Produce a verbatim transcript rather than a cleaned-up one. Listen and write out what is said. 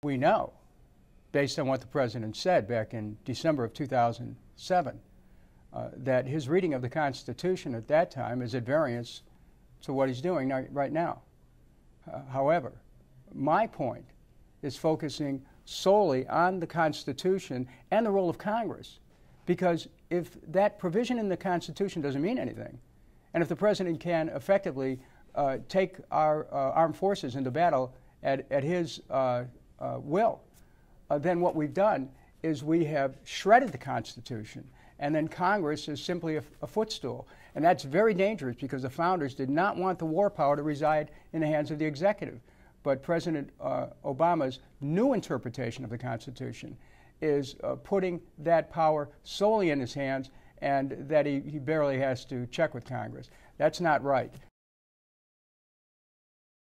we know, based on what the President said back in December of two thousand seven, uh, that his reading of the Constitution at that time is at variance to what he's doing right now. Uh, however, my point is focusing solely on the Constitution and the role of Congress, because if that provision in the Constitution doesn't mean anything, and if the President can effectively uh, take our uh, armed forces into battle at, at his uh, uh, will, uh, then what we've done is we have shredded the Constitution, and then Congress is simply a, a footstool. And that's very dangerous, because the founders did not want the war power to reside in the hands of the executive. But President uh, Obama's new interpretation of the Constitution is uh, putting that power solely in his hands, and that he, he barely has to check with Congress. That's not right.